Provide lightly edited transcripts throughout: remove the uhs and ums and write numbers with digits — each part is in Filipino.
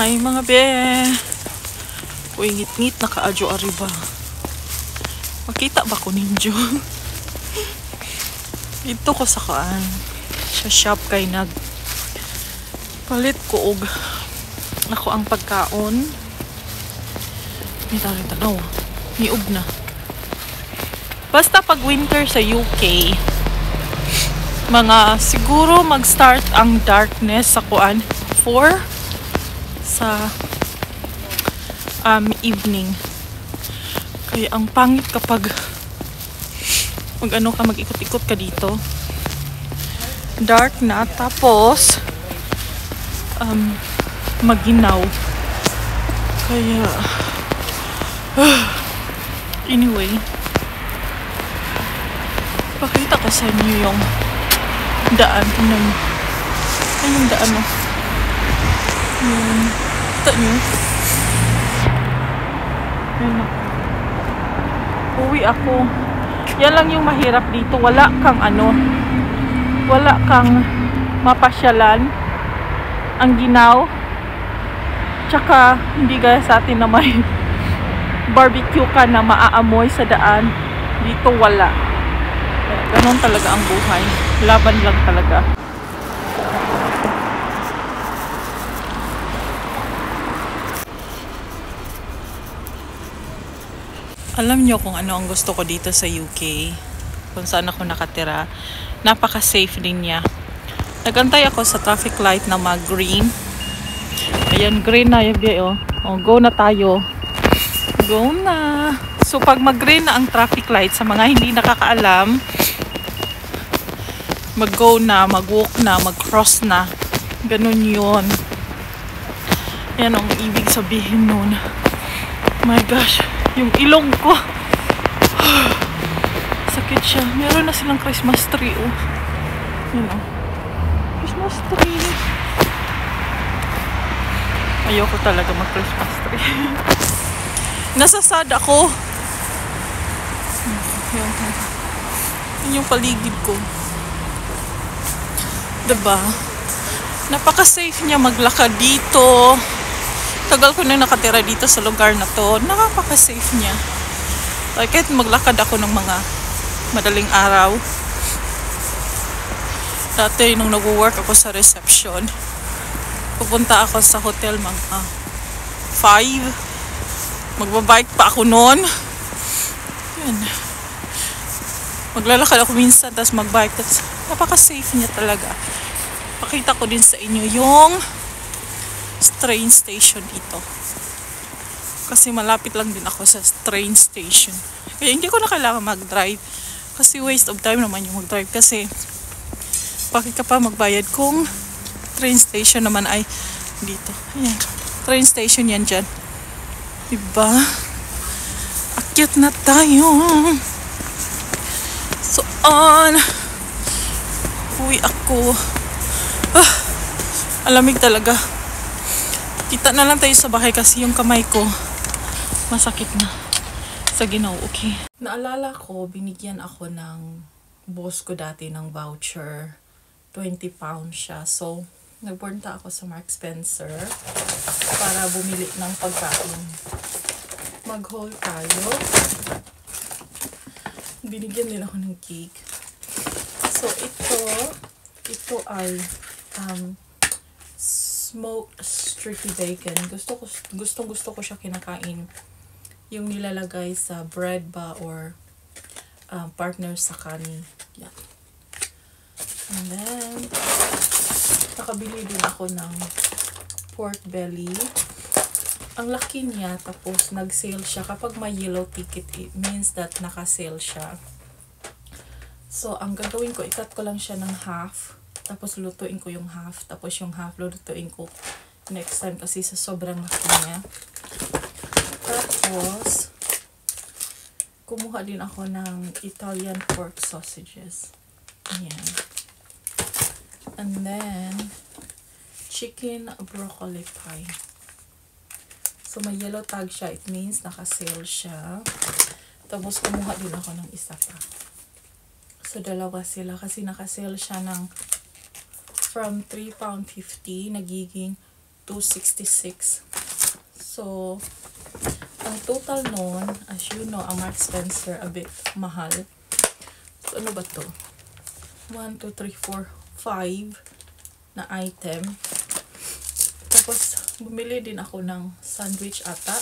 Hi mga be. Uy, ngit-ngit naka-adyo ariba. Makita ba ko ninyo? Dito ko sa kaan. Sa shop kay palit ko og ako ang pagkaon. May tanaw. Niog na. Basta pag winter sa UK, mga siguro mag-start ang darkness sa kuan 4 sa evening. Kaya ang pangit kapag mag-ikot-ikot ka dito. Dark na tapos maginaw. Kaya anyway, pakita ko sa inyo yung daan. Tingnan nyo. Ay, yung daan o. Yun. Kita nyo. Yun o. Uwi ako. Yan lang yung mahirap dito. Wala kang mapasyalan. Ang ginaw. Tsaka, hindi gaya sa atin na may barbecue ka na maaamoy sa daan. Dito wala. Ganon talaga ang buhay. Laban lang talaga. Alam nyo kung ano ang gusto ko dito sa UK. Kung saan ako nakatira. Napaka-safe din niya. Nagantay ako sa traffic light na mag-green. Ayan, green na yung oh. Oh, go na tayo. Go na. So, pag mag-green na ang traffic light, sa mga hindi nakakaalam, mag-go na, mag-walk na, mag-cross na. Ganun yun. Yan ang ibig sabihin nun. My gosh, yung ilong ko. Sakit siya. Meron na silang Christmas tree, oh. Yan, oh. Christmas tree. Ayoko talaga mag-Christmas tree. Nasasad ako. Yan yung paligid ko. Diba? Napaka-safe niya maglakad dito. Tagal ko na nakatira dito sa lugar na to. Napaka-safe niya. Kahit maglakad ako ng mga madaling araw. Dati nung nag-work ako sa reception, pupunta ako sa hotel mga 5. Magbabike pa ako noon. Yan. Maglalakad ako minsan, tapos magbike. Tapos napaka-safe niya talaga. Pakita ko din sa inyo yung train station dito. Kasi malapit lang din ako sa train station. Kaya hindi ko na kailangan mag-drive. Kasi waste of time naman yung mag-drive. Kasi bakit ka pa magbayad kung train station naman ay dito. Ayan. Train station yan dyan. Diba? Akyat na tayo. So on. Uwi ako. Alamig talaga. Kita na lang tayo sa bahay kasi yung kamay ko masakit na sa ginaw. Okay. Naalala ko, binigyan ako ng boss ko dati ng voucher. 20 pounds siya. So, nagpunta ako sa Mark Spencer para bumili ng pagkain. Mag-haul tayo. Binigyan din ako ng cake. So, ito ay smoked streaky bacon. Gusto ko siya kinakain. Yung nilalagay sa bread ba or partner sa kanin. Yan. And then, nakabili din ako ng pork belly. Ang laki niya, tapos nag-sale siya. Kapag may yellow ticket, it means that naka-sale siya. So, ang gagawin ko, i-cut ko lang siya ng half. Tapos, lutuin ko yung half. Tapos, yung half, lutuin ko next time kasi sa sobrang laki niya. Tapos, kumuha din ako ng Italian pork sausages. Ayan. And then, chicken broccoli pie. So, may yellow tag siya. It means naka-sale siya. Tapos, kumuha din ako ng isa pa. So, dalawa sila. Kasi naka-sale siya ng from £3.50 nagiging 266. So, ang total nun, as you know, ang Marks Spencer, a bit mahal. So, ano ba to? 1, 2, 3, 4, 5 na item. Tapos, bumili din ako ng sandwich ata.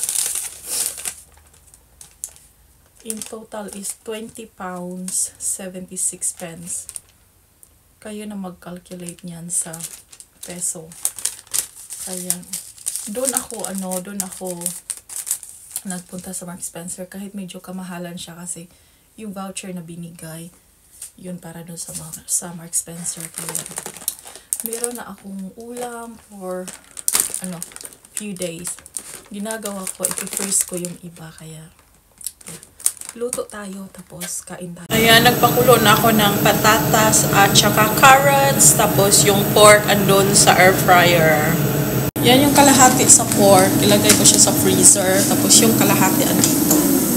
In total is 20 pounds, 76 pence. Kayo na mag-calculate niyan sa peso. Kaya, doon ako nagpunta sa Marks Spencer kahit medyo kamahalan siya kasi yung voucher na binigay yun para doon sa Marks Spencer. Kaya meron na akong ulam for few days. Ginagawa ko, i-freeze ko yung iba, kaya luto tayo tapos kain tayo. Ayan, nagpakulo na ako ng patatas at saka carrots, tapos yung pork andun sa air fryer. Yan yung kalahati sa pork. Ilagay ko siya sa freezer. Tapos yung kalahati andito.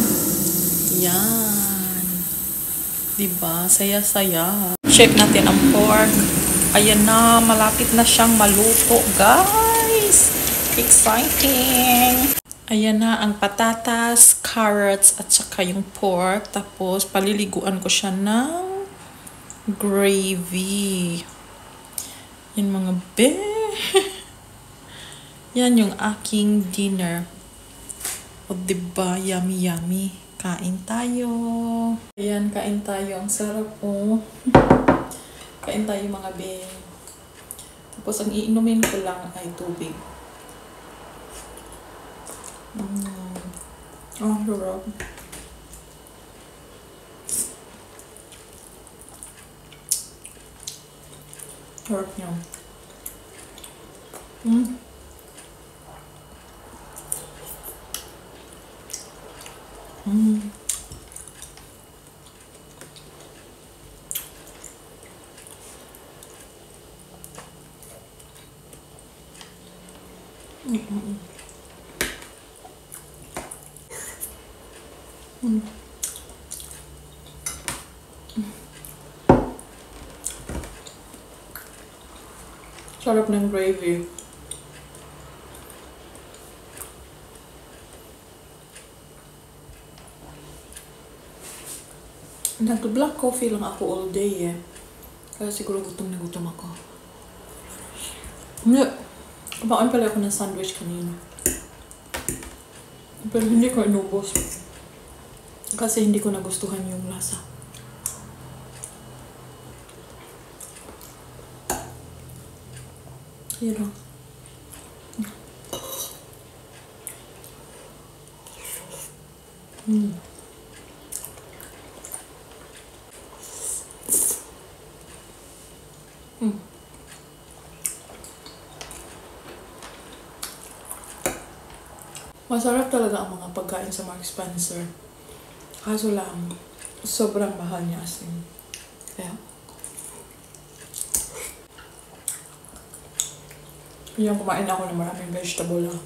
Yan. Diba? Saya-saya. Check natin ang pork. Ayan na. Malapit na siyang maluto, guys. Exciting. Ayan na ang patatas, carrots, at saka yung pork. Tapos paliliguan ko siya ng gravy. Yan mga Yan yung aking dinner. O diba, yummy yummy. Kain tayo. Ayan, kain tayo. Ang sarap po. Kain tayo mga be. Tapos ang iinumin ko lang ay tubig. Oh, sarap. Sarap niya. Sarap ng gravy. Nag-black coffee lang ako all day eh. Kaya siguro gutom na gutom ako. Hindi. Kumain pala ako ng sandwich kanina. Pero hindi ko inubos. Kasi hindi ko nagustuhan yung lasa. Ayan o. Masarap talaga ang mga pagkain sa Marks Spencer. Kaso lang, sobrang mahal niya as in. Kaya, yung kumain ako ng maraming vegetable lang.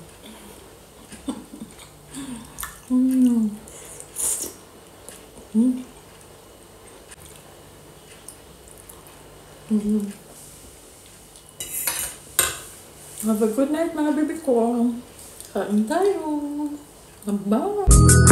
Have a good night mga baby ko. Kain tayo. Bye.